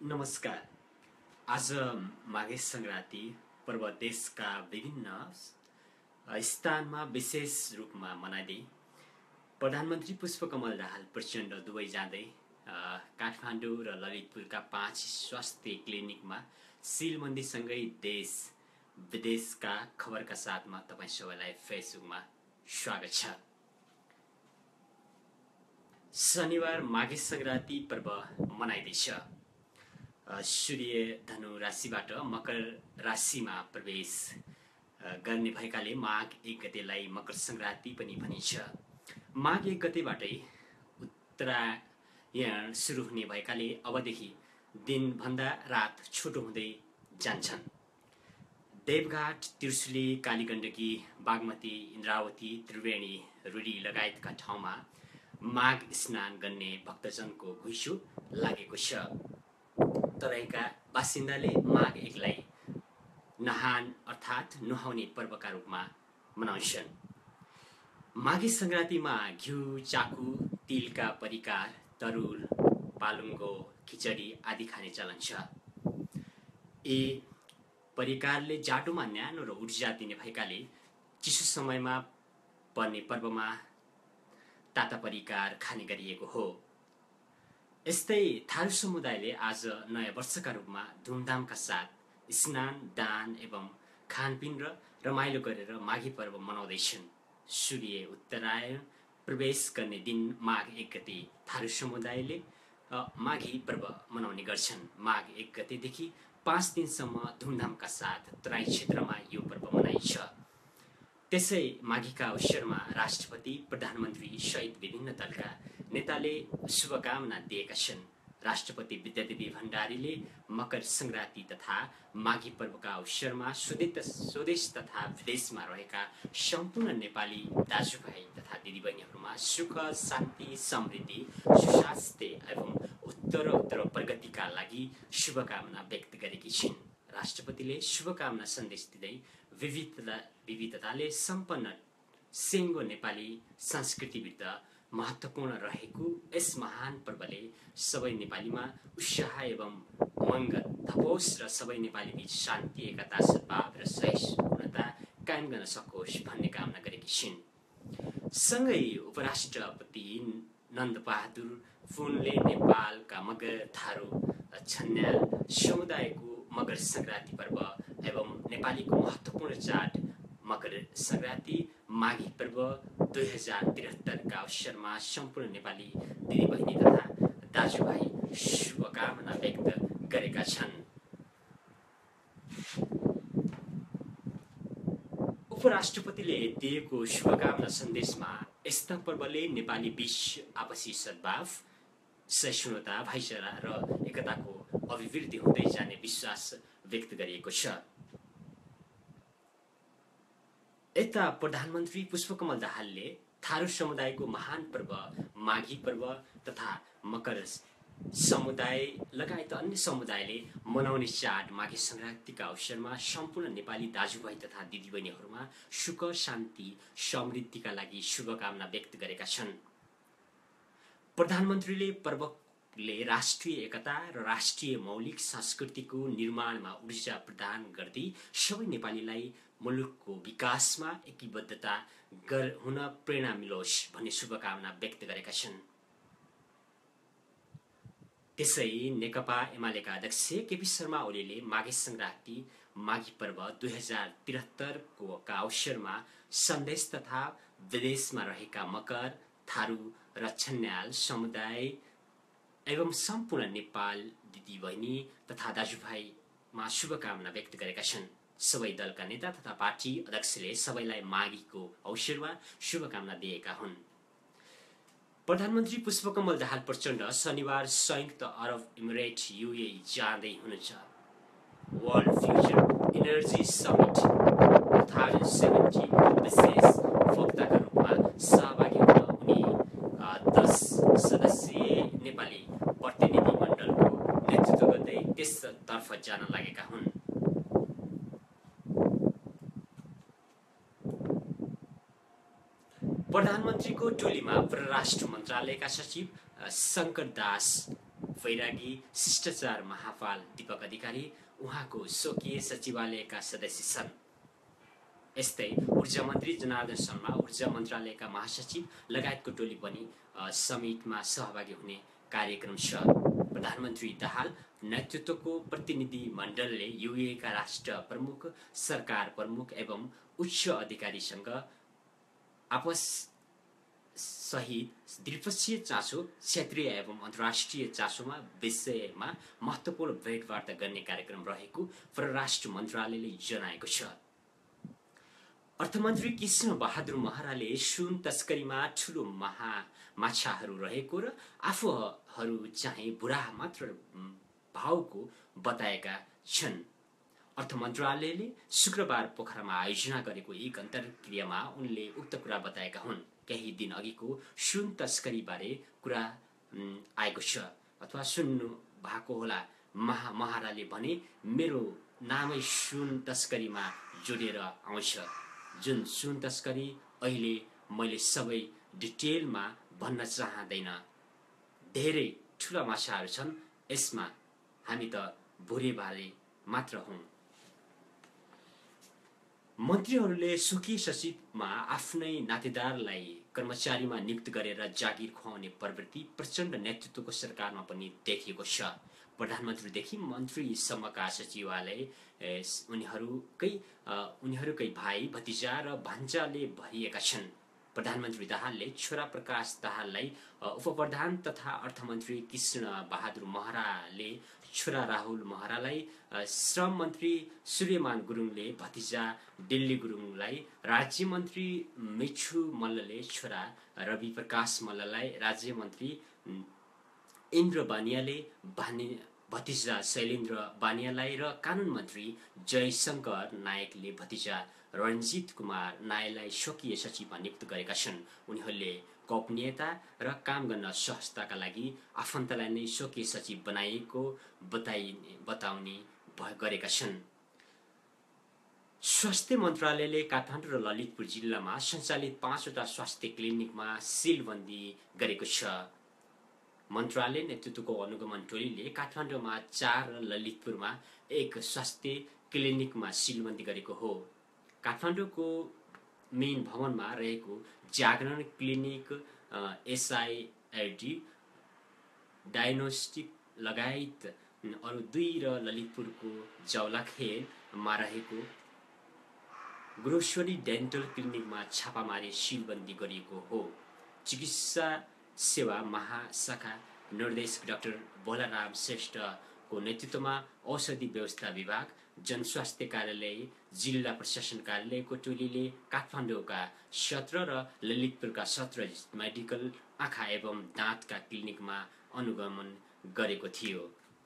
नमस्कार। आज माघे संक्रान्ति पर्व देशका विभिन्न स्थानमा विशेष रूपमा मनाइँदै प्रधानमन्त्री पुष्पकमल दाहाल प्रचण्ड दुवै जाँदै काठमाडौँ र ललितपुरका 5 स्वास्थ्य क्लिनिकमा सिलबन्दीसँगै देश विदेशका खबरका साथमा तपाईँ सबैलाई फेसबुकमा स्वागत छ। शनिबार माघे संक्रान्ति पर्व मनाइँदैछ। सूर्य धनु राशिबाट मकर राशिमा प्रवेश गर्ने भएकाले माघ 1 गतेलाई मकर संक्रान्ति पनि भनिन्छ। माघ 1 गतेबाटै उत्तरायण सुरु हुने भएकाले अबदेखि दिनभन्दा रात छोटो हुँदै जान्छन्। देवघाट, त्रिशुली, कालीगण्डकी, बागमती, इन्द्रावती, त्रिवेणी, रुडी लगायतका ठाउँमा माघ स्नान गर्ने भक्तजनको घुइँचो लागेको छ। तराईका बासिन्दाले माघ 1 लाई नहान अर्थात् नुहाउने पर्वका रूपमा मनाउँछन्। माघे संक्रान्तिमा घिउ, चाकु, तिलका परिकार, तरुल, पालुङ्गो, खिचडी आदि खाने चलन छ। यी परिकारले जाडोमा न्यानो र ऊर्जा दिने भएकाले चिसो समयमा पर्ने पर्वमा ताता परिकार खाने गरिएको हो। यस्तै थारू समुदायले आज नयाँ वर्षका रूपमा धुमधामका साथ स्नान, दान एवं खानपिन र रमाइलो गरेर माघी पर्व मनाउँदैछन्। सूर्य उत्तरायण प्रवेश गर्ने दिन माघ 1 गते थारू समुदायले माघी पर्व मनाउने गर्छन्। माघ 1 गतेदेखि 5 दिनसम्म धुमधामका साथ तराई क्षेत्रमा यो पर्व मनाइन्छ। त्यसै माघीका अवसरमा राष्ट्रपति, प्रधानमन्त्री सहित विभिन्न दलका नेताले शुभकामना दिएका छन्। राष्ट्रपति विद्यादेवी भण्डारीले मकर संक्रान्ति तथा माघी पर्वका अवसरमा स्वदेश तथा विदेशमा रहेका सम्पूर्ण नेपाली दाजुभाइ तथा दिदीबहिनीहरूमा सुख, शान्ति, समृद्धि, सुस्वास्थ्य एवं उत्तरोत्तर प्रगतिका लागि शुभकामना व्यक्त गरेकी छिन्। राष्ट्रपतिले शुभकामना सन्देश दिँदै विविधताले सम्पन्न सेङ्गो नेपाली संस्कृतिभित्र महत्त्वपूर्ण रहेको यस महान पर्वले सबै नेपालीमा उत्साह एवं उमङ्ग थपोस् र सबै नेपाली बीच शान्ति, एकता, सद्भाव र सहिष्णुता कायम गर्न सकोस् भन्ने कामना गरेकी छिन्। सँगै उपराष्ट्रपति नन्दबहादुर पुनले नेपालका मगर, थारू, छन्याल समुदायको मकर संक्रान्ति पर्व एवं नेपालीको महत्त्वपूर्ण चाड मकर संक्रान्ति माघी पर्व 2073 का अवसरमा सम्पूर्ण नेपाली दिदीबहिनी तथा दाजुभाइ शुभकामना व्यक्त गरेका छन्। उपराष्ट्रपतिले दिएको शुभकामना सन्देशमा यस्ता पर्वले नेपाली बीच आपसी सद्भाव, सहिष्णुता, भाइचारा र एकताको अभिवृद्धि हुँदै जाने विश्वास व्यक्त गरिएको छ। यता प्रधानमन्त्री पुष्पकमल दाहालले थारू समुदायको महान पर्व माघी पर्व तथा मकर समुदाय लगायत अन्य समुदायले मनाउने चाड माघे संक्रान्तिका अवसरमा सम्पूर्ण नेपाली दाजुभाइ तथा दिदीबहिनीहरूमा सुख, शान्ति, समृद्धिका लागि शुभकामना व्यक्त गरेका छन्। प्रधानमन्त्रीले पर्वले राष्ट्रिय एकता र राष्ट्रिय मौलिक संस्कृतिको निर्माणमा ऊर्जा प्रदान गर्दै सबै नेपालीलाई मुलुकको विकासमा एकीबद्धता हुन प्रेरणा मिलोस् भन्ने शुभकामना व्यक्त गरेका छन्। त्यसै नेकपा एमालेका अध्यक्ष केपी शर्मा ओलीले माघे संक्रान्ति माघी पर्व 2073 को अवसरमा सन्देश तथा विदेशमा रहेका मकर, थारू र छन्याल समुदाय एवं सम्पूर्ण नेपाल दिदीबहिनी तथा दाजुभाइमा शुभकामना व्यक्त गरेका छन्। सबै दलका नेता तथा पार्टी अध्यक्षले सबैलाई माघीको अवसरमा शुभकामना दिएका हुन्। प्रधानमन्त्री पुष्पकमल दाहाल प्रचण्ड शनिबार संयुक्त अरब इमिरेट UAE जाँदै हुनुहुन्छ। वर्ल्ड फ्युचर इनर्जी समिट 2070 विशेष वक्ताका रूपमा सहभागी हुन उनी 10 सदस्यीय नेपाली प्रतिनिधि मण्डलको नेतृत्व गर्दै त्यसतर्फ जान लागेका हुन्। प्रधानमन्त्रीको टोलीमा परराष्ट्र मन्त्रालयका सचिव शङ्कर दास वैरागी, शिष्टाचार महाफाल दीपक अधिकारी उहाँको स्वकीय सचिवालयका सदस्य छन्। यस्तै ऊर्जा मन्त्री जनार्दन शर्मा, ऊर्जा मन्त्रालयका महासचिव लगायतको टोली पनि समिटमा सहभागी हुने कार्यक्रम छ। प्रधानमन्त्री दाहाल नेतृत्वको प्रतिनिधि मण्डलले युएका राष्ट्र प्रमुख, सरकार प्रमुख एवं उच्च अधिकारीसँग आपस सहित द्विपक्षीय चासो, क्षेत्रीय एवं अन्तर्राष्ट्रिय चासोमा विषयमा महत्त्वपूर्ण भेटवार्ता गर्ने कार्यक्रम रहेको परराष्ट्र मन्त्रालयले जनाएको छ। अर्थमन्त्री कृष्ण बहादुर महराले सुन तस्करीमा ठूलो माछाहरू रहेको र आफूहरू चाहिँ बुढा मात्र भावको बताएका छन्। अर्थ मन्त्रालयले शुक्रबार पोखरामा आयोजना गरेको एक अन्तर्क्रियामा उनले उक्त कुरा बताएका हुन्। केही दिन अघिको सुन तस्करी बारे कुरा आएको छ अथवा सुन्नु भएको होला। महाराले भने मेरो नामै सुन तस्करीमा जोडेर आउँछ। जुन सुन तस्करी अहिले मैले सबै डिटेलमा भन्न चाहदैन। धेरै ठूला माछाहरू छन्, यसमा हामी त भुरेबाले मात्र हौं। मन्त्रीहरूले स्वकीय सचिवमा आफ्नै नातेदारलाई कर्मचारीमा नियुक्त गरेर जागिर खुवाउने प्रवृत्ति प्रचण्ड नेतृत्वको सरकारमा पनि देखिएको छ। प्रधानमन्त्रीदेखि मन्त्रीसम्मका सचिवालय उनीहरूकै भाइ, भतिजा र भान्जाले भरिएका छन्। प्रधानमन्त्री दाहालले छोरा प्रकाश दाहाललाई उपप्रधान तथा अर्थमन्त्री कृष्ण बहादुर महराले छोरा राहुल महरालाई, श्रम मन्त्री सूर्यमान गुरुङले भतिजा दिल्ली गुरुङलाई, राज्यमन्त्री मिछु मल्लले छोरा रवि प्रकाश मल्ललाई, राज्यमन्त्री इन्द्र बानियाले भतिजा शैलेन्द्र बानियालाई र कानून मन्त्री जयशंकर नायकले भतिजा रणजित कुमार नायकलाई स्वकीय सचिवमा नियुक्त गरेका छन्। उनीहरूले गोपनीयता र काम गर्न सहजताका लागि आफन्तलाई नै स्वकीय सचिव बनाइएको बताउने गरेका छन्। स्वास्थ्य मन्त्रालयले काठमाडौँ र ललितपुर जिल्लामा सञ्चालित 5वटा स्वास्थ्य क्लिनिकमा सिलबन्दी गरेको छ। मन्त्रालय नेतृत्वको अनुगमन टोलीले काठमाडौँमा 4 र ललितपुरमा 1 स्वास्थ्य क्लिनिकमा सिलबन्दी गरेको हो। काठमाडौँको मेन भवनमा रहेको जागरण क्लिनिक, एसआइडी डायग्नोस्टिक लगायत अरू 2 र ललितपुरको जौलाखेलमा रहेको ग्रोसरी डेन्टल क्लिनिकमा छापामारी सिलबन्दी गरिएको हो। चिकित्सा सेवा महाशाखा निर्देशक डाक्टर बलराम श्रेष्ठको नेतृत्वमा औषधि व्यवस्था विभाग, जनस्वास्थ्य कार्यालय, जिल्ला प्रशासन कार्यालयको टोलीले काठमाडौँका 17 र ललितपुरका 17 मेडिकल, आँखा एवं दाँतका क्लिनिकमा अनुगमन गरेको थियो।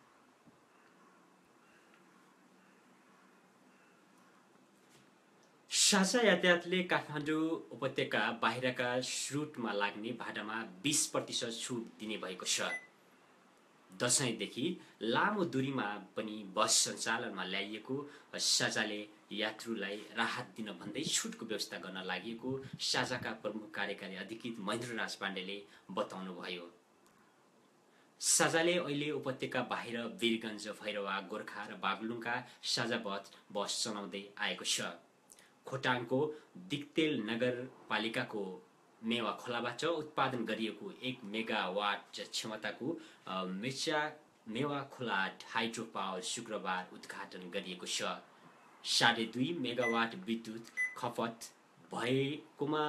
साझा यातायातले काठमाडौँ उपत्यका बाहिरका रूटमा लाग्ने भाडामा 20% छुट दिने भएको छ। दशैंदेखि लामो दूरीमा पनि बस सञ्चालनमा ल्याइएको साझाले यात्रुलाई राहत दिन भन्दै छुटको व्यवस्था गर्न लागि साझाका प्रमुख कार्यकारी अधिकृत महेन्द्रराज पाण्डेले बताउनुभयो। साझाले अहिले उपत्यका बाहिर वीरगञ्ज, भैरवा, गोर्खा र बागलुङका साझा बस चलाउँदै आएको छ। खोटाङको दिक्तेल नगरपालिकाको मेवा खोलाबाट उत्पादन गरिएको 1 मेगावाट क्षमताको मेवा खोला हाइड्रो पावर शुक्रबार उद्घाटन गरिएको छ। 2.5 मेगावाट विद्युत खपत भएकोमा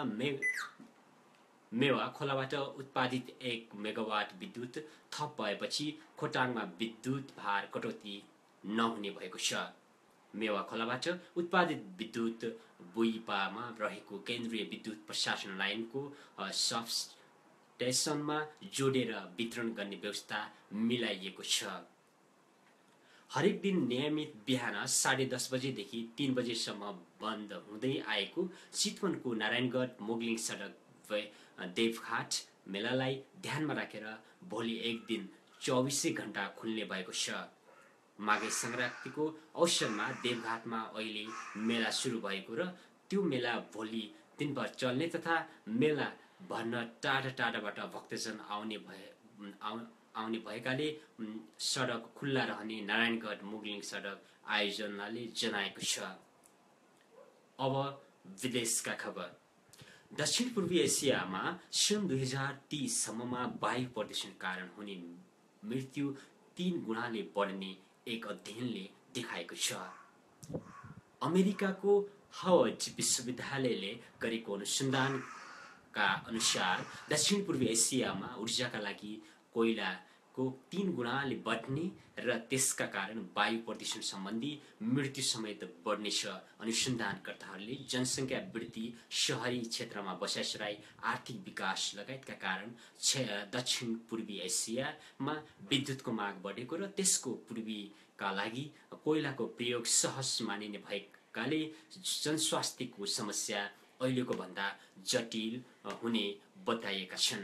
मेवा खोलाबाट उत्पादित 1 मेगावाट विद्युत थप भएपछि खोटाङमा विद्युत भार कटौती नहुने भएको छ। मेवा खोलाबाट उत्पादित विद्युत बुइपामा रहेको केन्द्रीय विद्युत प्रशासन लाइनको सबस्टेसनमा जोडेर वितरण गर्ने व्यवस्था मिलाइएको छ। हरेक दिन नियमित बिहान 10:30 बजेदेखि 3 बजेसम्म बन्द हुँदै आएको चितवनको नारायणगढ मोगलिङ सडक देवघाट मेलालाई ध्यानमा राखेर भोलि एक दिन 24 घण्टा खुल्ने भएको छ। माघे संक्रान्तिको अवसरमा देवघाटमा अहिले मेला सुरु भएको र त्यो मेला भोलि दिनभर चल्ने तथा मेला भर्न टाढा टाढाबाट भक्तजन आउने आउने भएकाले सडक खुल्ला रहने नारायणगढ मुगलिङ सडक आयोजनाले जनाएको छ। अब विदेशका खबर। दक्षिण पूर्वी एसियामा सन् 2030 सम्ममा वायु प्रदूषण कारण हुने मृत्यु 3 गुणाले बढ्ने एक अध्ययनले देखाएको छ। अमेरिकाको हावर्ड विश्वविद्यालयले गरेको अनुसन्धानका अनुसार दक्षिण पूर्वी एसियामा ऊर्जाका लागि कोइलाको 3 गुणाले बढ्ने र त्यसका कारण वायु प्रदूषण सम्बन्धी मृत्यु समेत बढ्नेछ। अनुसन्धानकर्ताहरूले जनसङ्ख्या वृद्धि, शहरी क्षेत्रमा बसाइसराई, आर्थिक विकास लगायतका कारण दक्षिण पूर्वी एसियामा विद्युतको माग बढेको र त्यसको पूर्वीका लागि कोइलाको प्रयोग सहज मानिने भएकाले जनस्वास्थ्यको समस्या अहिलेको भन्दा जटिल हुने बताएका छन्।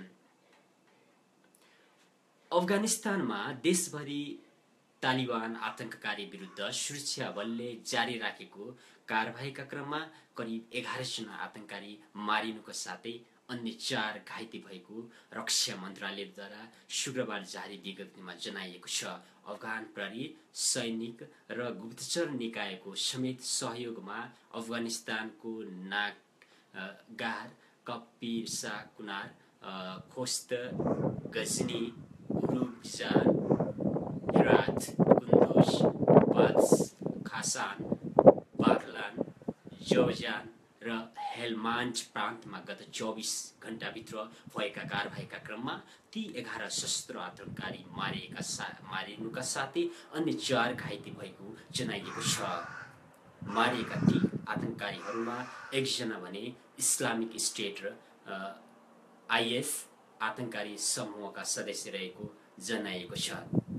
अफगानिस्तानमा देशभरि तालिबान आतंककारी विरुद्ध सुरक्षा बलले जारी राखेको कारबाहीका क्रममा करिब 11 जना आतंककारी मारिनुका साथै अन्य 4 घाइते भएको रक्षा मन्त्रालयद्वारा शुक्रबार जारी विज्ञप्तिमा जनाइएको छ। अफगान प्रहरी, सैनिक र गुप्तचर निकायको समेत सहयोगमा अफगानिस्तानको नागार, कपिरसा कुनार, खोस्त, गजनी, उरुमजान, हेरात, कुन्दुज, बाद्स, खासान, बागलान, जौजान र हेलमान्ड प्रान्तमा गत 24 घण्टाभित्र भएका कारबाहीका क्रममा ती 11 सशस्त्र आतंककारी मारिनुका साथै अन्य 4 घाइते भएको जनाइएको छ। मारिएका ती आतंककारीहरूमा 1 जना भने इस्लामिक स्टेट र आइएस आतंककारी समूहका सदस्य रहेको जनाइएको छ।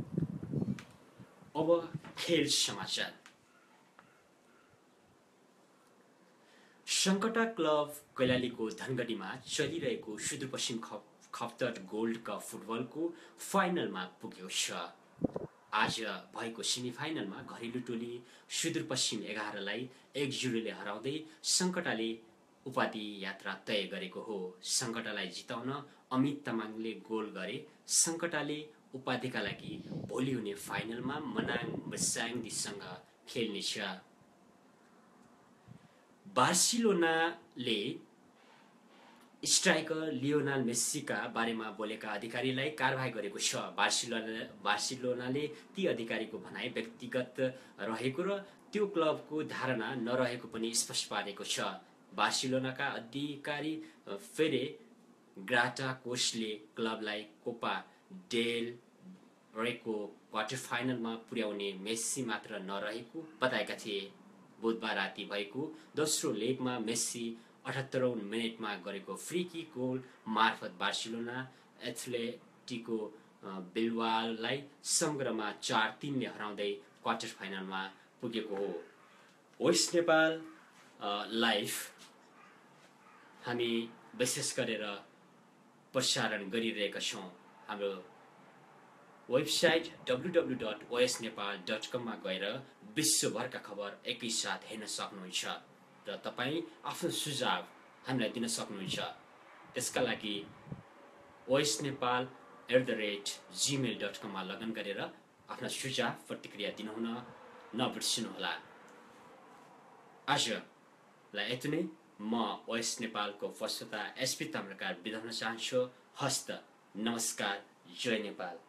अब खेल समाचार। सङ्कटा क्लब कैलालीको धनगढीमा चलिरहेको सुदूरपश्चिम खप्तर गोल्ड कप फुटबलको फाइनलमा पुगेको छ। आज भएको सेमिफाइनलमा घरेलु टोली सुदूरपश्चिम 11लाई 1-0ले हराउँदै सङ्कटाले उपाधि यात्रा तय गरेको हो। सङ्कटालाई जिताउन अमित तामाङले गोल गरे। सङ्कटाले उपाधिका लागि भोलि हुने फाइनलमा मनाङ बसाङदीसँग खेल्नेछ। बार्सिलोनाले स्ट्राइकर लियोनल मेस्सीका बारेमा बोलेका अधिकारीलाई कारबाही गरेको छ। बार्सिलोनाले ती अधिकारीको भनाई व्यक्तिगत रहेको र त्यो क्लबको धारणा नरहेको पनि स्पष्ट पारेको छ। बार्सिलोनाका अधिकारी फेरे ग्राटाकोसले क्लबलाई कोपा डेल रेको क्वार्टर फाइनलमा पुर्याउने मेस्सी मात्र नरहेको बताएका थिए। बुधबार राति भएको दोस्रो लेगमा मेस्सी 78औं मिनेटमा गरेको फ्री किक गोल मार्फत बार्सिलोना एथलेटिको बिल्बाओलाई समग्रमा 4-3ले हराउँदै क्वार्टर फाइनलमा पुगेको हो। ओएस नेपाल लाइभ हामी विशेष गरेर प्रसारण गरिरहेका छौँ। हाम्रो वेबसाइट www.osnepal.com मा गएर विश्वभरका खबर एकैसाथ हेर्न सक्नुहुन्छ र तपाईँ आफ्नो सुझाव हामीलाई दिन सक्नुहुन्छ। त्यसका लागि osnepal@gmail.com मा लगइन गरेर आफ्ना सुझाव प्रतिक्रिया दिनुहुन नबिर्सनुहोला। आजलाई यति नै। म ओएस नेपालको प्रस्तोता एसपी ताम्रकार बिदा हुन चाहन्छु। हस्त नमस्कार, जय नेपाल।